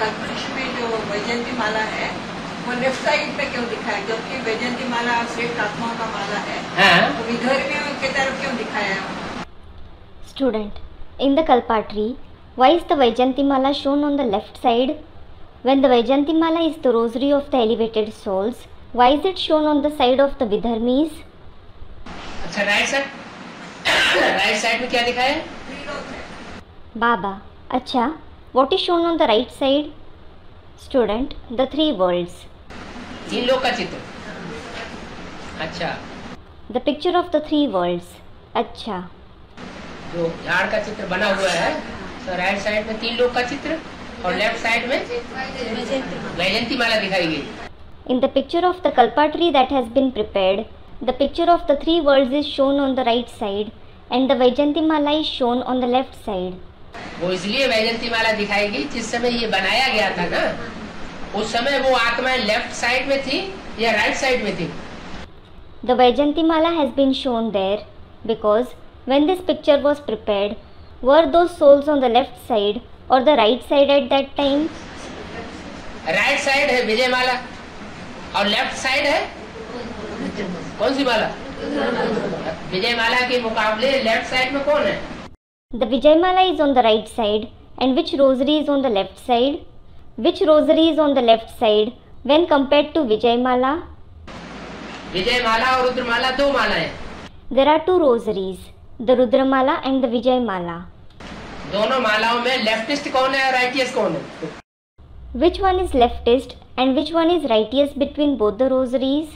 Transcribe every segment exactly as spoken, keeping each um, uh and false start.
कल्पवृक्ष में जो वैजयंती माला है वो लेफ्ट साइड पे क्यों दिखा है, जबकि वैजयंती माला श्रेष्ठ आत्माओं का माला है, तो विधर्मियों की तरफ क्यों दिखाया है? Student, in the Kalpatri, why is the Vaijayanti mala shown on the left side? When the Vaijayanti mala is the rosary of the elevated souls, why is it shown on the side of the Vidharmis? अच्छा, right side, right side में क्या दिखा है? Baba, अच्छा, what is shown on the right side? Student, the three worlds. तीन लोग का चित्र। अच्छा। The picture of the three worlds. अच्छा। जो झाड़ का चित्र बना हुआ है, तो राइट साइड में तीन लोग का चित्र और लेफ्ट साइड में वैजयंती माला दिखाई गई। In the picture of the Kalpatri that has been prepared, the picture of the three worlds is shown on the right side and the Vaijayanti mala is shown on the left side. वो इसलिए वैजयंती माला दिखाई गई, जिस समय ये बनाया गया था ना, उस समय वो आत्माएं लेफ्ट साइड में थी या राइट साइड में थी? The Vaijayanti mala has been shown there because when this picture was prepared, were those souls on the left side or the right side at that time? Right side है विजय माला और left side है कौन सी माला? विजय माला के मुकाबले left side में कौन है? The Vijay mala is on the right side and which rosary is on the left side? Which rosary is on the left side when compared to Vijay mala? विजय माला और रुद्र माला दो माला है। There are two rosaries, the Rudra mala and the Vijay mala. दोनों मालाओं में leftist कौन है और righteous कौन है? Which one is leftist and which one is righteous between both the rosaries?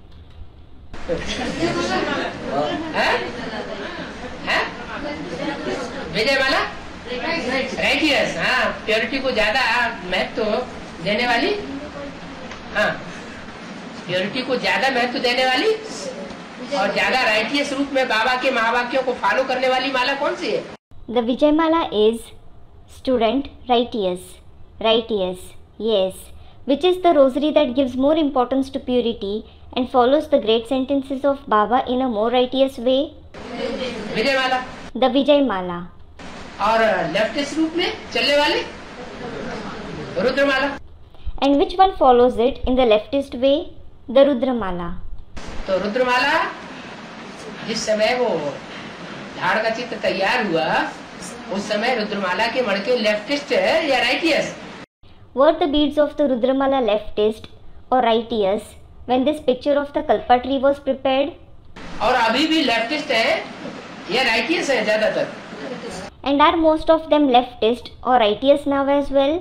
है? है? विजय माला राइटियस, हाँ, प्योरिटी को ज्यादा महत्व देने वाली, हाँ, प्योरिटी को ज्यादा महत्व देने वाली और ज्यादा राइटियस रूप में बाबा के महावाक्यों को फॉलो करने वाली माला कौन सी है? The Vijay mala is student righteous, righteous, yes, which is the rosary that gives more importance to purity and follows the great sentences of Baba in a more righteous way. Vijay mala. The Vijay mala. और leftist रूप में चलने वाले रुद्र माला। And which one follows it in the leftist way? The Rudra mala. तो रुद्र माला जिस समय वो झाड़ का चित्र तैयार हुआ, उस समय रुद्र माला के मड़के लेफ्टिस्ट है या righteous? Were the beads of the Rudra mala leftist or righteous when this picture of the Kalpatri was prepared? और अभी भी लेफ्टिस्ट है या राइटियस है ज्यादातर? And are most of them leftist or righteous now as well?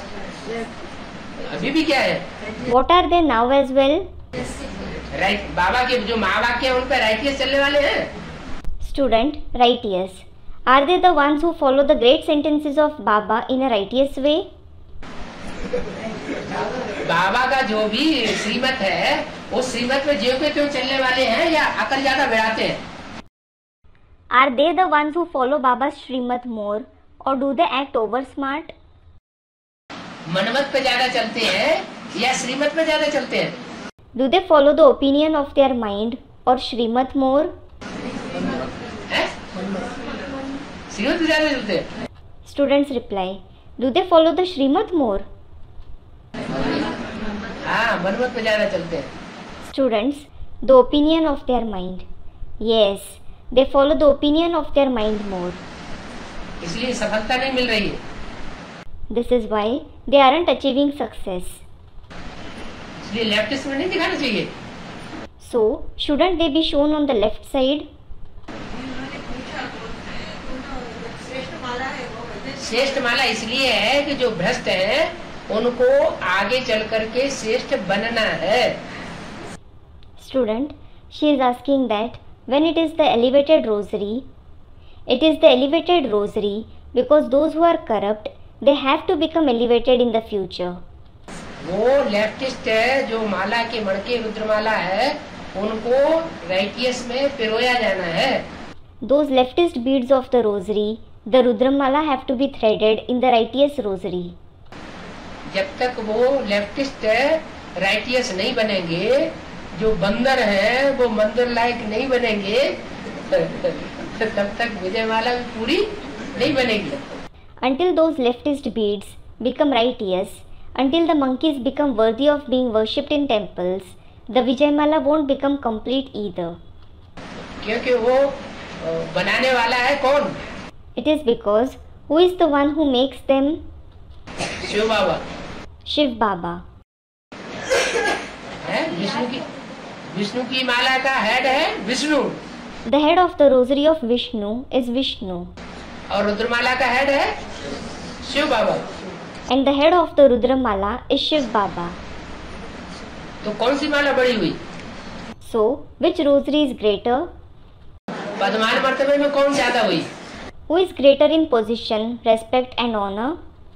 अभी भी क्या है? What are they now as well? Right, बाबा के जो महावाक्य है उन पर राइटियस चलने वाले हैं। Student, righteous. Are they the ones who follow the great sentences of Baba in a righteous way? बाबा का जो भी श्रीमत है, उस श्रीमत में ज्यों के त्यों चलने वाले हैं या अकल ज्यादा बढ़ाते हैं? Are they the ones who follow Baba's Srimad more or do they act over smart? Manmath पे ज्यादा चलते हैं या श्रीमत पे ज्यादा चलते हैं? Do they follow the opinion of their mind or Srimad more? हैं? श्रीमत पे ज्यादा चलते हैं? Students reply, do they follow the Srimad more? हाँ, मनमत पे ज्यादा चलते हैं। Students, the opinion of their mind. Yes, they follow the opinion of their mind more. इसलिए सफलता नहीं मिल रही है। This is why they aren't achieving success. इसलिए लेफ्टिस्ट में नहीं दिखाना चाहिए। So, shouldn't they be shown on the left side? श्रेष्ठ माला इसलिए है कि जो भ्रष्ट है उनको आगे चल करके श्रेष्ठ बनना है। Student, she is asking that when it is the elevated rosary, it is the elevated rosary because those who are corrupt, they have to become elevated in the future. वो लेफ्टिस्ट है, जो माला के मड़के रुद्रमाला है, उनको राइटियस में पिरोया जाना है। Those leftist beads of the rosary, the Rudramala have to be threaded in the righteous rosary. जब तक वो लेफ्टिस्ट है राइटियस नहीं बनेंगे, जो बंदर है वो मंदिर लायक नहीं बनेंगे, तब तक विजयमाला भी पूरी नहीं बनेगी। Until those leftist beads, become righteous, until the monkeys become worthy of being worshipped in temples, the Vijayamala won't become complete either. क्योंकि वो बनाने वाला है कौन? It is because who is the one who makes them? Shiv Baba. Shiv Baba. है विष्णु की विष्णु की माला का हेड है Vishnu. The head of the rosary of Vishnu is Vishnu. और रुद्रमाला का हेड है शिव बाबा. And the head of the Rudramala is Shiv Baba. तो कौन सी माला बड़ी हुई? So, which rosary is greater? पद्मान मर्तबे में कौन ज्यादा हुई? Who is greater in position, respect and honor?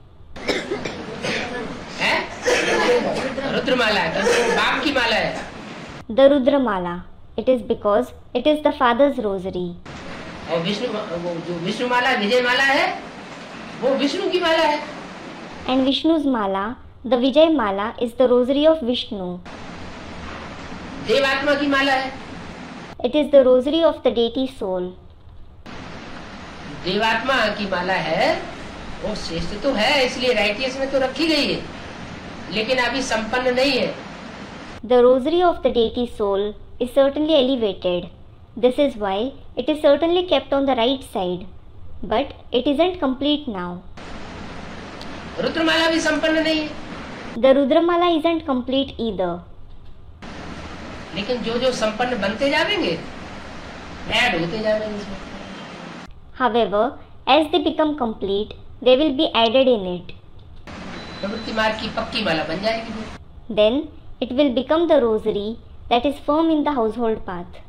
है रुद्रमाला. बाप की माला है. The Rudramala. It is because it is the father's rosary. और विष्णु जो विष्णु माला विजय माला है वो विष्णु की माला है. And Vishnu's mala, the Vijay mala, is the rosary of Vishnu. देवात्मा की माला है. It is the rosary of the deity soul. देवात्मा की माला है वो श्रेष्ठ तो है इसलिए राइटियस में तो रखी गई है लेकिन अभी संपन्न नहीं है. The rosary of the deity soul is certainly elevated. This is why it is certainly kept on the right side, but it isn't complete now. रुद्रमाला भी संपन्न नहीं है. The Rudramala isn't complete either. लेकिन जो जो संपन्न बनते जाएंगे ऐड होते जाएंगे. However, as they become complete, they will be added in it. प्रवृत्ति मार्ग की पक्की माला बन जाएगी. Then it will become the rosary that is firm in the household path.